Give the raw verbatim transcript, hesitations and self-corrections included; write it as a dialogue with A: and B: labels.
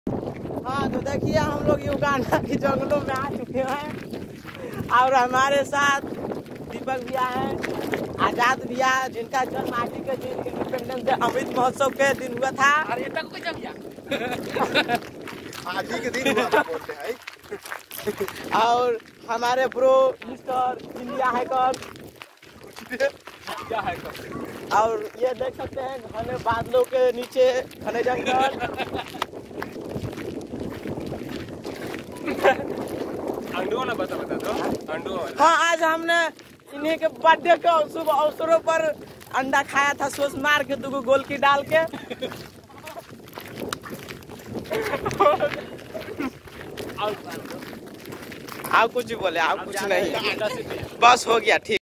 A: हाँ तो देखिए हम लोग युगांडा के जंगलों में आ चुके हैं और हमारे साथ दीपक भैया हैं, आजाद भैया जिनका जन्म आज के दिन इंडिपेंडेंस डे अमृत महोत्सव के दिन हुआ था।
B: अरे तक को जब
C: आज ही के दिन हुआ बोलते हैं।
A: और हमारे ब्रो मिस्टर इंडिया हैकर
B: क्या है कर
A: और ये देख सकते हैं घने बादलों के नीचे घने जंगल।
B: अंडो वाला बता बता दो अंडो वाला।
A: हाँ आज हमने इन्हीं के बर्थडे के शुभ अवसरों पर अंडा खाया था, सोच मार के दो गोल की डाल के। आप कुछ बोले, आप कुछ नहीं, बस हो गया ठीक।